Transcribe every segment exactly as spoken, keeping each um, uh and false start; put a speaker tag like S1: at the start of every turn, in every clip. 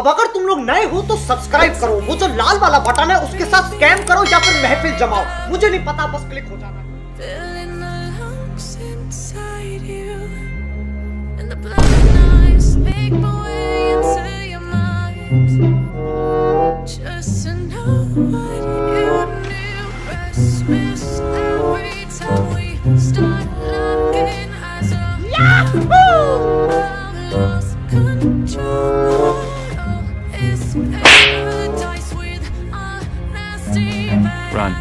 S1: अब अगर तुम लोग नए हो तो सब्सक्राइब करो, वो जो लाल वाला बटन है उसके साथ स्कैम करो या फिर महफिल जमाओ, मुझे नहीं पता, बस क्लिक हो जाना।
S2: Run.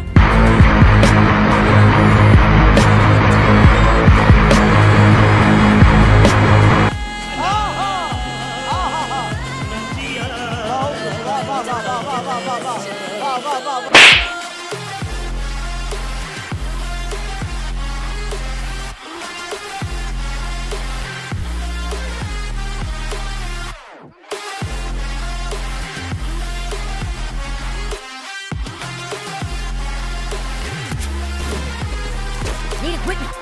S3: Need equipment.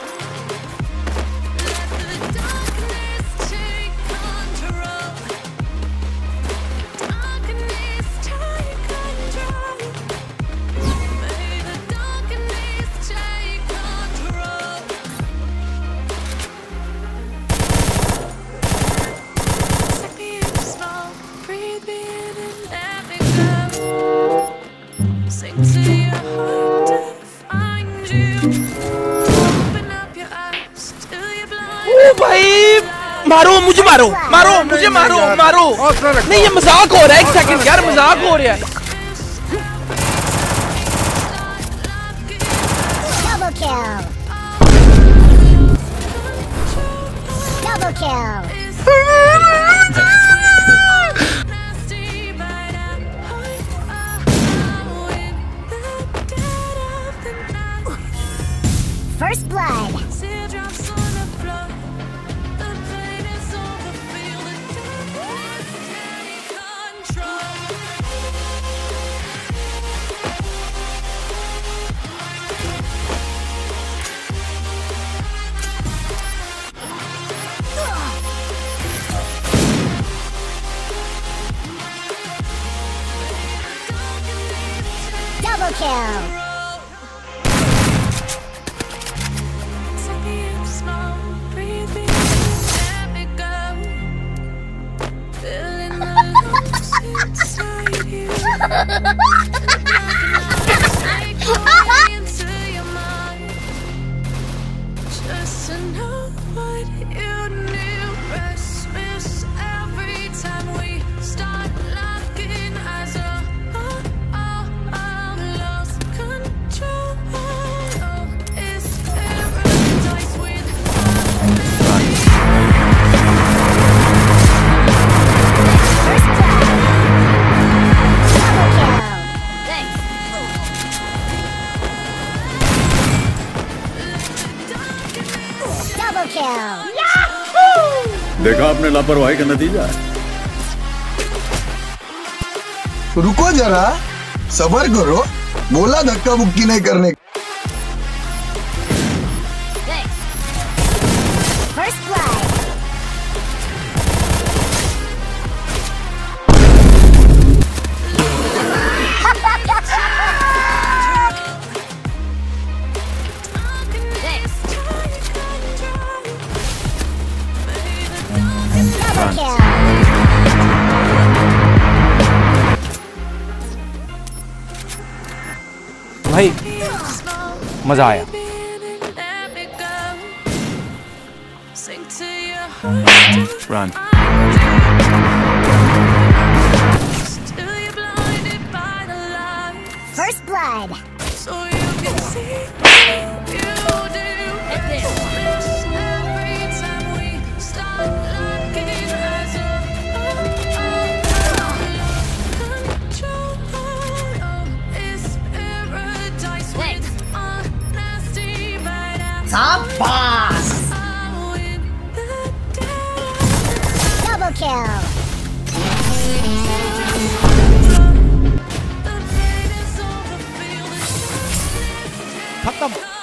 S4: भाई मारो मुझे, मारो मारो मुझे, मारो मारो। नहीं, ये मजाक हो रहा है, एक सेकंड यार, मजाक हो रहा है।
S3: Double kill. Double kill. First blood. Double kill.
S5: देखा आपने लापरवाही का नतीजा है।
S6: रुको जरा, सबर करो, बोला धक्का मुक्की नहीं करने।
S3: First blood. Double kill.
S2: भाई मजा आया। Run.
S3: First blood.
S1: शाबाश।
S3: Double kill.
S4: खत्म।